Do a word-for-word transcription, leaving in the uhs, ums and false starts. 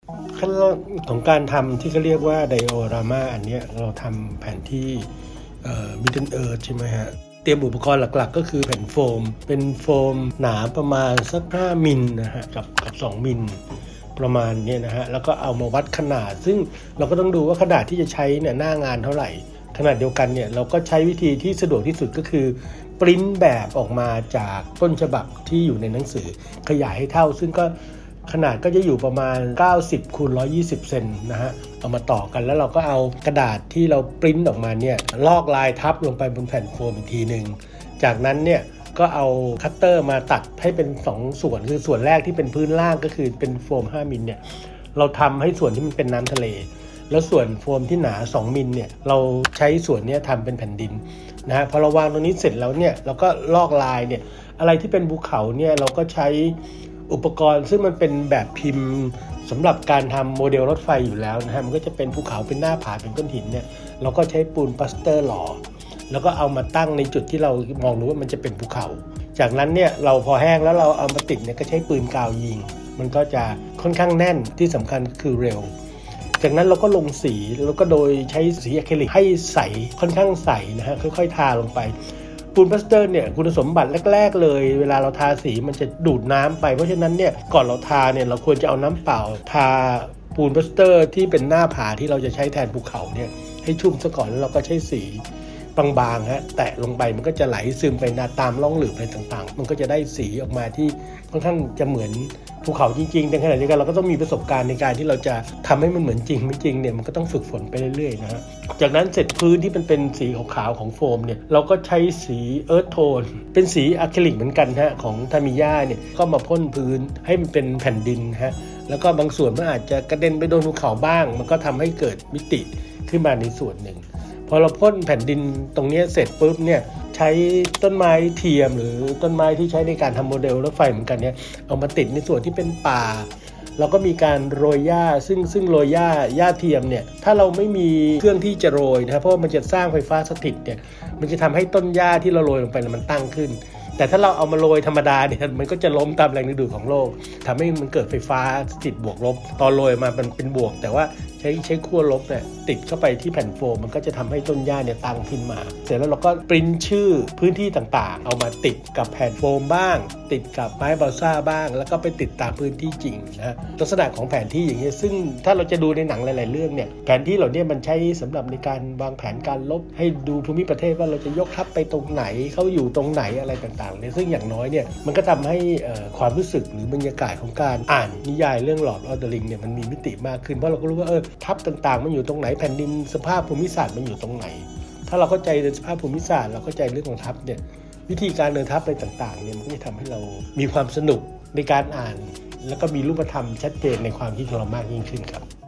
ขั้นตอนของการทำที่เขาเรียกว่าไดโอรามาอันนี้เราทำแผนที่มิดเดิลเอิร์ธใช่ไหมฮะเตรียมอุปกรณ์หลักๆก็คือแผ่นโฟมเป็นโฟมหนาประมาณสักห้ามิลนะฮะกับกับสองมิลประมาณนี้นะฮะแล้วก็เอามาวัดขนาดซึ่งเราก็ต้องดูว่าขนาดที่จะใช้เนี่ยหน้างานเท่าไหร่ขนาดเดียวกันเนี่ยเราก็ใช้วิธีที่สะดวกที่สุดก็คือปริ้นแบบออกมาจากต้นฉบับที่อยู่ในหนังสือขยายให้เท่าซึ่งก็ขนาดก็จะอยู่ประมาณเก้าสิบคูณหนึ่งร้อยยี่สิบเซนนะฮะเอามาต่อกันแล้วเราก็เอากระดาษที่เราปริ้นออกมาเนี่ยลอกลายทับลงไปบนแผ่นโฟมอีกทีนึงจากนั้นเนี่ยก็เอาคัตเตอร์มาตัดให้เป็นสองส่วนคือส่วนแรกที่เป็นพื้นล่างก็คือเป็นโฟมห้ามิลเนี่ยเราทำให้ส่วนที่มันเป็นน้ำทะเลแล้วส่วนโฟมที่หนาสองมิลเนี่ยเราใช้ส่วนนี้ทำเป็นแผ่นดินนะฮะพอเราวางตรงนี้เสร็จแล้วเนี่ยเราก็ลอกลายเนี่ยอะไรที่เป็นภูเขาเนี่ยเราก็ใช้อุปกรณ์ซึ่งมันเป็นแบบพิมพ์สำหรับการทำโมเดลรถไฟอยู่แล้วนะฮะมันก็จะเป็นภูเขาเป็นหน้าผาเป็นก้อนหินเนี่ยเราก็ใช้ปูนปลาสเตอร์หล่อแล้วก็เอามาตั้งในจุดที่เรามองรู้ว่ามันจะเป็นภูเขาจากนั้นเนี่ยเราพอแห้งแล้วเราเอามาติดเนี่ยก็ใช้ปืนกาวยิงมันก็จะค่อนข้างแน่นที่สำคัญคือเร็วจากนั้นเราก็ลงสีแล้วก็โดยใช้สีอะคริลิกให้ใสค่อนข้างใสนะฮะค่อยๆทาลงไปปูนปลาสเตอร์เนี่ยคุณสมบัติแรกๆเลยเวลาเราทาสีมันจะดูดน้ำไปเพราะฉะนั้นเนี่ยก่อนเราทาเนี่ยเราควรจะเอาน้ำเปล่าทาปูนปลาสเตอร์ที่เป็นหน้าผาที่เราจะใช้แทนภูเขาเนี่ยให้ชุ่มซะก่อนแล้วเราก็ใช้สีบางๆฮะแตะลงไปมันก็จะไหลซึมไปนาตามร่องหลืบอะไรต่างๆมันก็จะได้สีออกมาที่ค่อนข้างจะเหมือนภูเขาจริงๆในขณะเดียวกันเราก็ต้องมีประสบการณ์ในการที่เราจะทำให้มันเหมือนจริงไม่จริงเนี่ยมันก็ต้องฝึกฝนไปเรื่อยๆนะฮะจากนั้นเสร็จพื้นที่มันเป็นสีขาวๆของโฟมเนี่ยเราก็ใช้สีเอิร์ธโทนเป็นสีอะคริลิกเหมือนกันฮะของทามิยาเนี่ยก็มาพ่นพื้นให้มันเป็นแผ่นดินฮะแล้วก็บางส่วนมันอาจจะกระเด็นไปโดนภูเขาบ้างมันก็ทำให้เกิดมิติขึ้นมาในส่วนหนึ่งพอเราพ่นแผ่นดินตรงนี้เสร็จปุ๊บเนี่ยใช้ต้นไม้เทียมหรือต้นไม้ที่ใช้ในการทำโมเดลรถไฟเหมือนกันเนี่ยเอามาติดในส่วนที่เป็นป่าเราก็มีการโรยหญ้าซึ่งซึ่งโรยหญ้าหญ้าเทียมเนี่ยถ้าเราไม่มีเครื่องที่จะโรยนะครับเพราะมันจะสร้างไฟฟ้าสถิตเนี่ยมันจะทำให้ต้นหญ้าที่เราโรยลงไปมันตั้งขึ้นแต่ถ้าเราเอามาโรยธรรมดาเนี่ยมันก็จะล้มตามแรงดึงดูดของโลกทำให้มันเกิดไฟฟ้าสถิตบวกลบตอนโรยมามันเป็นบวกแต่ว่าใช้ใช้ขั้วลบเนี่ยติดเข้าไปที่แผ่นโฟมมันก็จะทำให้ต้นหญ้าเนี่ยตั้งขึ้นมาเสร็จแล้วเราก็ปริ้นชื่อพื้นที่ต่างๆเอามาติดกับแผ่นโฟมบ้างติดกับไม้บาลซ่าบ้างแล้วก็ไปติดตามพื้นที่จริงนะลักษณะของแผนที่อย่างนี้ซึ่งถ้าเราจะดูในหนังหลายๆเรื่องเนี่ยแผนที่เหล่านี้มันใช้สำหรับในการวางแผนการลบให้ดูภูมิประเทศว่าเราจะยกทัพไปตรงไหนเขาอยู่ตรงไหนอะไรต่างๆเนี่ยซึ่งอย่างน้อยเนี่ยมันก็ทำให้ความรู้สึกหรือบรรยากาศของการอ่านนิยายเรื่อง Lord of the Ring เนี่ยมันมีมิติมากขึ้นเพราะเราก็รู้ว่าเออทัพต่างๆมันอยู่ตรงไหนแผ่นดินสภาพภูมิศาสตร์มันอยู่ตรงไหนถ้าเราเข้าใจในสภาพภูมิศาสตร์เราเข้าใจเรื่องของทัพเนี่ยวิธีการเดินทัพอะไรต่างๆเนี่ยมันก็จะทำให้เรามีความสนุกในการอ่านแล้วก็มีรูปธรรมชัดเจนในความคิดของเรามากยิ่งขึ้นครับ